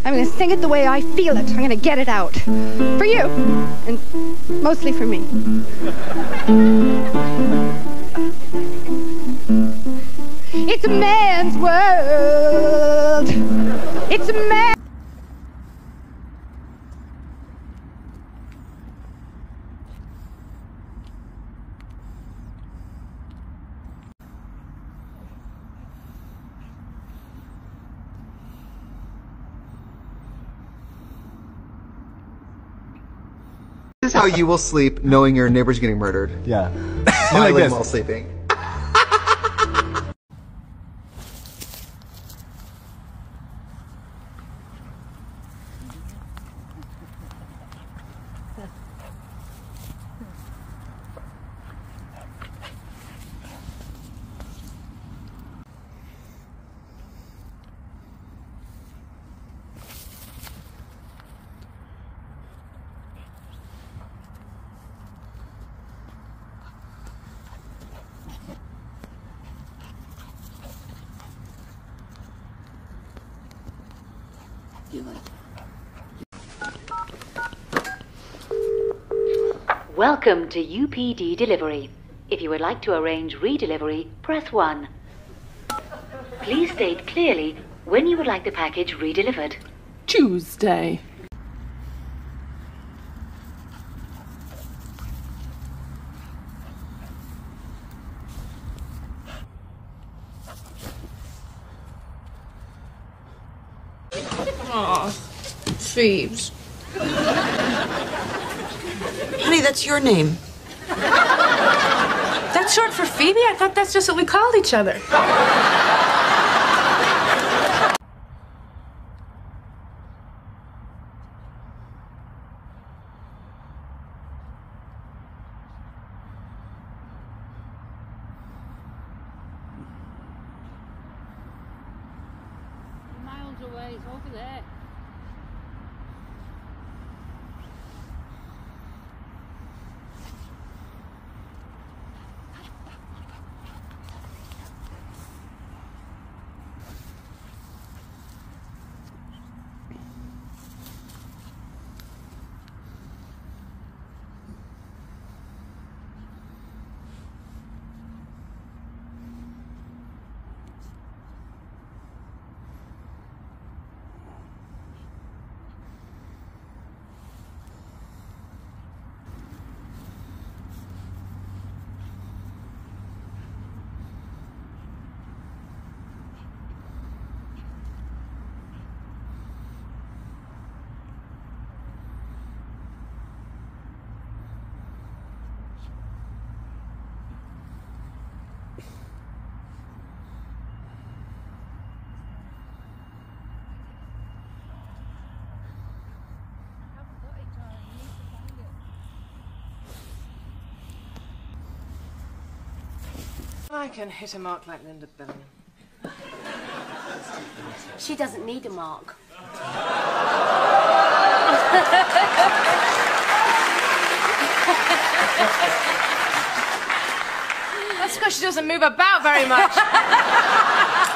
I'm going to sing it the way I feel it. I'm going to get it out. For you. And mostly for me. It's a man's world. It's a man. This is how you will sleep knowing your neighbor's getting murdered. Yeah. Smiling Like this. while sleeping. Welcome to UPD Delivery. If you would like to arrange redelivery, press 1. Please state clearly when you would like the package redelivered. Tuesday. Aw, Phoebes. Honey, that's your name. That's short for Phoebe? I thought that's just what we called each other. Miles away, it's over there. I can hit a mark like Linda Billingham. She doesn't need a mark. That's because she doesn't move about very much.